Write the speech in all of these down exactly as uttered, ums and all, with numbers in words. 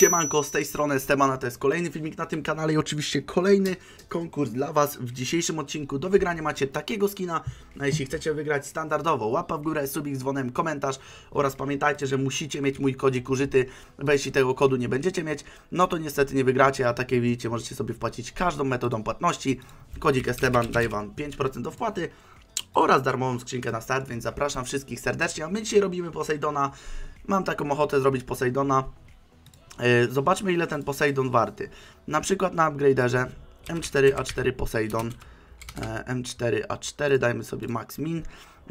Siemanko, z tej strony Esteban, to jest kolejny filmik na tym kanale i oczywiście kolejny konkurs dla Was. W dzisiejszym odcinku do wygrania macie takiego skina, a jeśli chcecie wygrać standardowo, łapa w górę, subik z dzwonem, komentarz oraz pamiętajcie, że musicie mieć mój kodzik użyty, bo jeśli tego kodu nie będziecie mieć, no to niestety nie wygracie, a tak jak widzicie możecie sobie wpłacić każdą metodą płatności. Kodzik Esteban daje Wam pięć procent do wpłaty oraz darmową skrzynkę na start, więc zapraszam wszystkich serdecznie, a my dzisiaj robimy Poseidona. Mam taką ochotę zrobić Poseidona. Zobaczmy, ile ten Poseidon warty. Na przykład na upgraderze M cztery A cztery Poseidon, M cztery A cztery, dajmy sobie max min.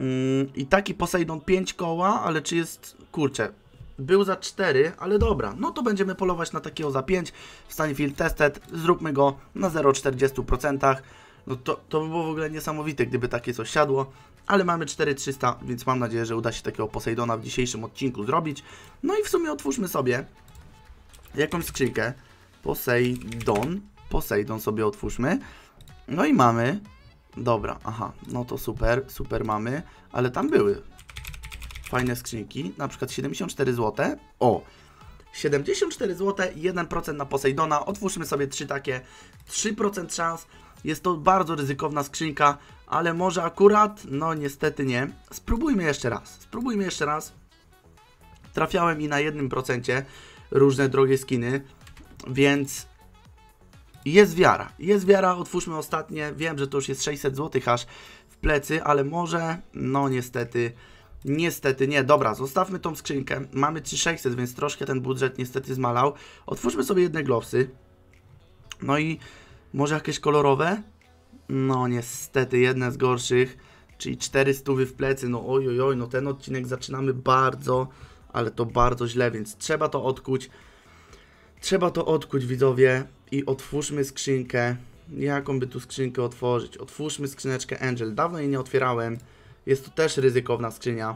I taki Poseidon pięć koła, ale czy jest, kurczę, był za cztery, ale dobra, no to będziemy polować na takiego za pięć. W stanie field tested, zróbmy go na zero przecinek czterdzieści procent. No to, to by było w ogóle niesamowite, gdyby takie coś siadło. Ale mamy cztery tysiące trzysta, więc mam nadzieję, że uda się takiego Poseidona w dzisiejszym odcinku zrobić. No i w sumie otwórzmy sobie jakąś skrzynkę. Poseidon. Poseidon sobie otwórzmy. No i mamy. Dobra, aha, no to super, super mamy. Ale tam były fajne skrzynki. Na przykład siedemdziesiąt cztery złote. O! siedemdziesiąt cztery złote, jeden procent na Poseidona. Otwórzmy sobie trzy takie. trzy procent szans. Jest to bardzo ryzykowna skrzynka, ale może akurat, no niestety nie. Spróbujmy jeszcze raz. Spróbujmy jeszcze raz. Trafiałem i na jednym procencie różne drogie skiny, więc jest wiara. Jest wiara, otwórzmy ostatnie. Wiem, że to już jest sześćset złotych aż w plecy, ale może, no niestety, niestety nie. Dobra, zostawmy tą skrzynkę. Mamy trzy tysiące sześćset, więc troszkę ten budżet niestety zmalał. Otwórzmy sobie jedne glowsy. No i może jakieś kolorowe? No niestety, jedne z gorszych, czyli czterysta w plecy. No oj, oj, oj, no ten odcinek zaczynamy bardzo, ale to bardzo źle, więc trzeba to odkuć. Trzeba to odkuć, widzowie, i otwórzmy skrzynkę. Jaką by tu skrzynkę otworzyć? Otwórzmy skrzyneczkę Angel. Dawno jej nie otwierałem. Jest to też ryzykowna skrzynia.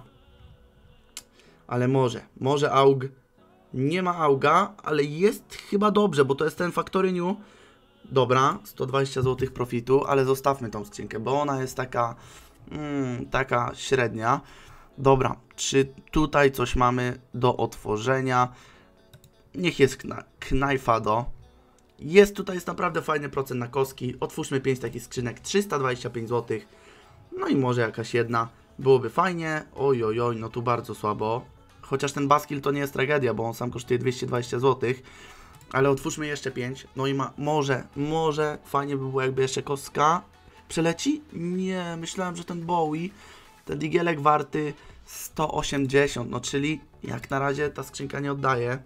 Ale może, może A U G. Nie ma A U G-a, ale jest chyba dobrze, bo to jest ten Factory New. Dobra, sto dwadzieścia złotych profitu, ale zostawmy tą skrzynkę, bo ona jest taka, mm, taka średnia. Dobra, czy tutaj coś mamy do otworzenia? Niech jest kna knajfado. Jest tutaj, jest naprawdę fajny procent na kostki. Otwórzmy pięć takich skrzynek, trzysta dwadzieścia pięć złotych. No i może jakaś jedna. Byłoby fajnie. Oj, oj, oj, no tu bardzo słabo. Chociaż ten Baskill to nie jest tragedia, bo on sam kosztuje dwieście dwadzieścia złotych. Ale otwórzmy jeszcze pięć. No i ma, może, może fajnie by było, jakby jeszcze kostka przeleci? Nie, myślałem, że ten Bowie, ten digielek warty sto osiemdziesiąt, no czyli jak na razie ta skrzynka nie oddaje.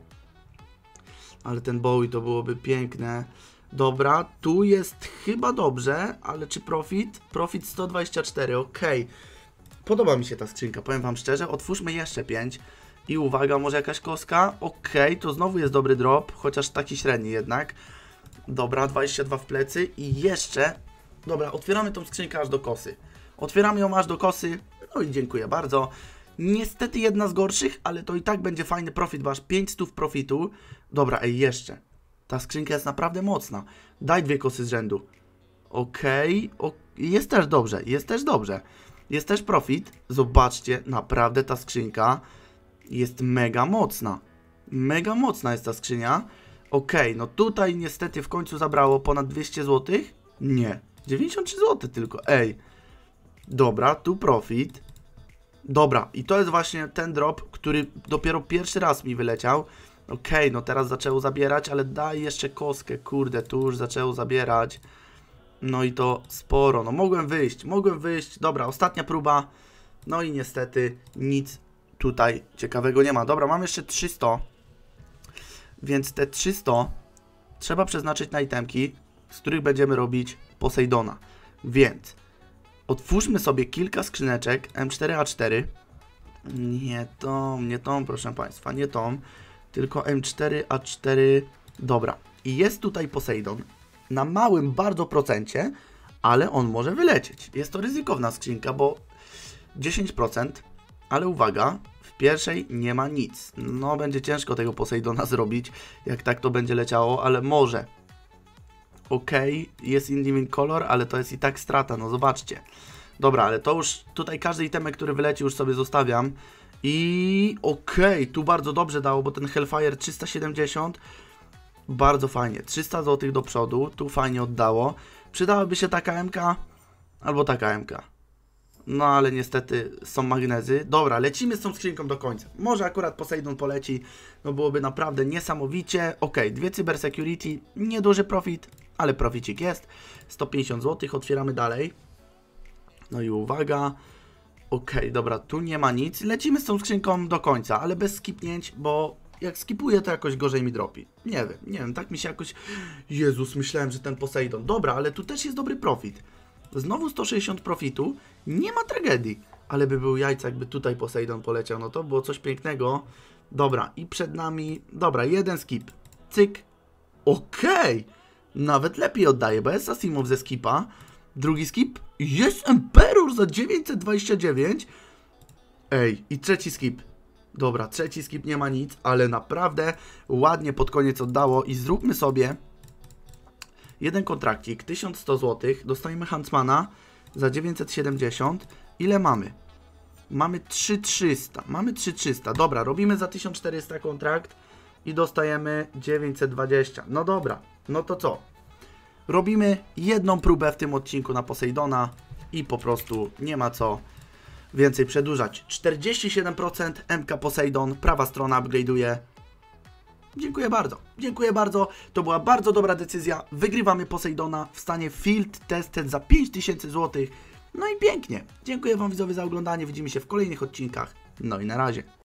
Ale ten Bowie to byłoby piękne. Dobra, tu jest chyba dobrze, ale czy profit? Profit sto dwadzieścia cztery, ok. Podoba mi się ta skrzynka, powiem Wam szczerze. Otwórzmy jeszcze pięć. I uwaga, może jakaś kostka? Ok, to znowu jest dobry drop, chociaż taki średni jednak. Dobra, dwadzieścia dwa w plecy i jeszcze... Dobra, otwieramy tą skrzynkę aż do kosy. Otwieramy ją aż do kosy, no i dziękuję bardzo. Niestety jedna z gorszych, ale to i tak będzie fajny profit, bo aż pięćset profitu. Dobra, ej, jeszcze. Ta skrzynka jest naprawdę mocna. Daj dwie kosy z rzędu. Ok, ok, jest też dobrze, jest też dobrze. Jest też profit. Zobaczcie, naprawdę ta skrzynka jest mega mocna. Mega mocna jest ta skrzynia. Ok, no tutaj niestety w końcu zabrało ponad dwieście złotych. Nie, dziewięćdziesiąt trzy złote tylko. Ej. Dobra, tu profit. Dobra, i to jest właśnie ten drop, który dopiero pierwszy raz mi wyleciał. Ok, no teraz zaczęło zabierać, ale daj jeszcze kostkę. Kurde, tu już zaczęło zabierać. No i to sporo. No mogłem wyjść, mogłem wyjść. Dobra, ostatnia próba. No i niestety nic tutaj ciekawego nie ma. Dobra, mam jeszcze trzysta. Więc te trzysta trzeba przeznaczyć na itemki, z których będziemy robić Poseidona. Więc otwórzmy sobie kilka skrzyneczek M cztery A cztery. Nie tą, nie tą, proszę Państwa, nie tą. Tylko M cztery A cztery. Dobra. I jest tutaj Poseidon. Na małym bardzo procencie, ale on może wylecieć. Jest to ryzykowna skrzynka, bo dziesięć procent. Ale uwaga, w pierwszej nie ma nic. No, będzie ciężko tego Poseidona zrobić, jak tak to będzie leciało, ale może. Ok, jest Indiving Color, ale to jest i tak strata, no zobaczcie. Dobra, ale to już tutaj każdy itemek, który wyleci, już sobie zostawiam I okej, okay, tu bardzo dobrze dało, bo ten Hellfire trzysta siedemdziesiąt, bardzo fajnie, trzysta złotych do przodu, tu fajnie oddało. Przydałaby się taka M K, albo taka M K. No ale niestety są magnezy. Dobra, lecimy z tą skrzynką do końca. Może akurat Poseidon poleci, no byłoby naprawdę niesamowicie. Ok, dwie Cyber Security, nieduży profit, ale proficik jest. sto pięćdziesiąt złotych, otwieramy dalej. No i uwaga. Ok, dobra, tu nie ma nic. Lecimy z tą skrzynką do końca, ale bez skipnięć, bo jak skipuję, to jakoś gorzej mi dropi. Nie wiem, nie wiem, tak mi się jakoś... Jezus, myślałem, że ten Poseidon. Dobra, ale tu też jest dobry profit. Znowu sto sześćdziesiąt profitu, nie ma tragedii. Ale by był jajca, jakby tutaj Poseidon poleciał, no to było coś pięknego. Dobra, i przed nami... Dobra, jeden skip. Cyk. Okej. Okay. Nawet lepiej oddaje, bo jest Asimov ze skipa. Drugi skip. Jest Emperor za dziewięćset dwadzieścia dziewięć. Ej, i trzeci skip. Dobra, trzeci skip, nie ma nic, ale naprawdę ładnie pod koniec oddało. I zróbmy sobie jeden kontrakcik, tysiąc sto złotych. Dostajemy Huntsmana za dziewięćset siedemdziesiąt. Ile mamy? Mamy trzy tysiące trzysta. Mamy trzy tysiące trzysta. Dobra, robimy za tysiąc czterysta kontrakt i dostajemy dziewięćset dwadzieścia. No dobra, no to co? Robimy jedną próbę w tym odcinku na Poseidona i po prostu nie ma co więcej przedłużać. czterdzieści siedem procent M K Poseidon, prawa strona upgrade'uje. Dziękuję bardzo, dziękuję bardzo. To była bardzo dobra decyzja. Wygrywamy Poseidona w stanie Field Tested za pięć tysięcy złotych. No i pięknie. Dziękuję Wam widzowie za oglądanie. Widzimy się w kolejnych odcinkach. No i na razie.